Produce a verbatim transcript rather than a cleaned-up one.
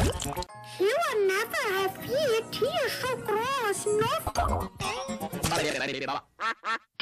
He will never have feet. He is so gross. No.